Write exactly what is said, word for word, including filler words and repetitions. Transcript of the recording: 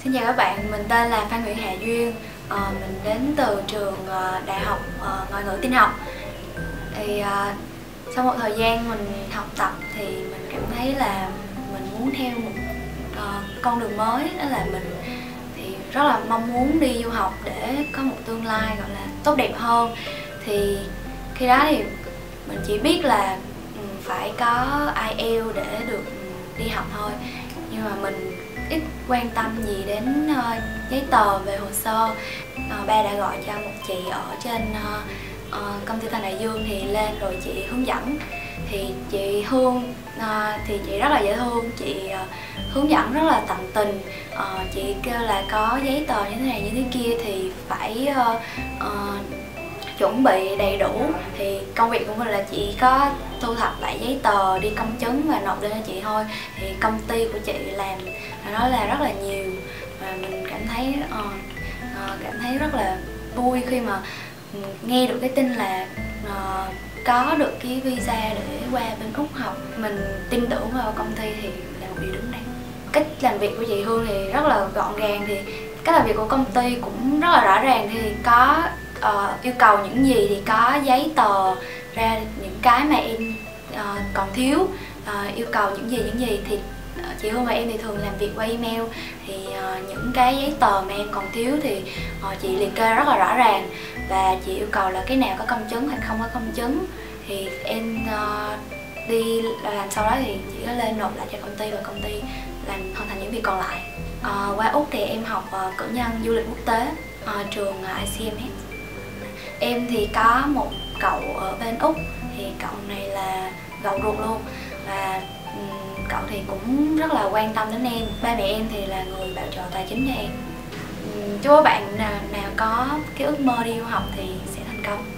Xin chào các bạn, mình tên là Phan Nguyễn Hà Duyên. à, Mình đến từ trường uh, Đại học uh, Ngoại ngữ Tin học. Thì uh, sau một thời gian mình học tập thì mình cảm thấy là mình muốn theo một uh, con đường mới. Đó là mình thì rất là mong muốn đi du học để có một tương lai gọi là tốt đẹp hơn. Thì khi đó thì mình chỉ biết là phải có ai eo để được đi học thôi, nhưng mà mình ít quan tâm gì đến uh, giấy tờ về hồ sơ. uh, Ba đã gọi cho một chị ở trên uh, uh, công ty Tân Đại Dương thì lên rồi chị hướng dẫn. Thì chị Hương uh, thì chị rất là dễ thương, chị uh, hướng dẫn rất là tận tình. uh, Chị kêu là có giấy tờ như thế này như thế kia thì phải uh, uh, chuẩn bị đầy đủ. Thì công việc của mình là chỉ có thu thập lại giấy tờ, đi công chứng và nộp lên cho chị thôi. Thì công ty của chị làm nó là rất là nhiều, và mình cảm thấy uh, uh, cảm thấy rất là vui khi mà nghe được cái tin là uh, có được cái visa để qua bên Úc học. Mình tin tưởng vào công ty thì là một điều đúng đắn. Cách làm việc của chị Hương thì rất là gọn gàng, thì cách làm việc của công ty cũng rất là rõ ràng. Thì có uh, yêu cầu những gì thì có giấy tờ ra, những cái mà em uh, còn thiếu, uh, yêu cầu những gì những gì thì uh, chị Hương và em thì thường làm việc qua email. Thì uh, những cái giấy tờ mà em còn thiếu thì uh, chị liệt kê rất là rõ ràng, và chị yêu cầu là cái nào có công chứng hoặc không có công chứng thì em uh, đi làm. Sau đó thì chị có lên nộp lại cho công ty và công ty làm hoàn thành những việc còn lại. Uh, qua Úc thì em học uh, cử nhân du lịch quốc tế, uh, trường uh, i xê em ét. Em thì có một cậu ở bên Úc, thì cậu này là cậu ruột luôn, và um, cậu thì cũng rất là quan tâm đến em. Ba mẹ em thì là người bảo trợ tài chính cho em. Um, chúc các bạn nào, nào có cái ước mơ đi du học thì sẽ thành công.